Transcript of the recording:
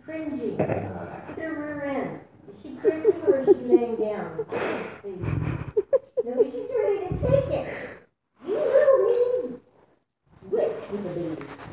cringing. Look at her rear end. Is she cringing or is she laying down? Let's see. No, she's ready to take it. You little mean witch with a baby.